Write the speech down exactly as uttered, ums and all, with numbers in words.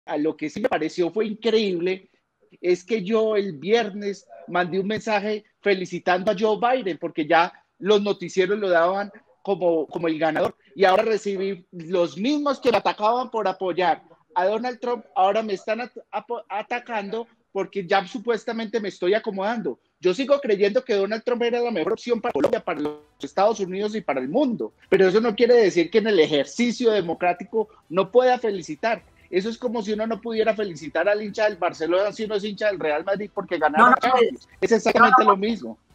a lo que sí me pareció fue increíble es que yo el viernes mandé un mensaje felicitando a Joe Biden porque ya los noticieros lo daban como, como el ganador y ahora recibí los mismos que me atacaban por apoyar a Donald Trump, ahora me están at atacando porque ya supuestamente me estoy acomodando. Yo sigo creyendo que Donald Trump era la mejor opción para Colombia, para los Estados Unidos y para el mundo, pero eso no quiere decir que en el ejercicio democrático no pueda felicitar. Eso es como si uno no pudiera felicitar al hincha del Barcelona si uno es hincha del Real Madrid porque No, ganaron no, Champions. Es exactamente no, no, lo mismo.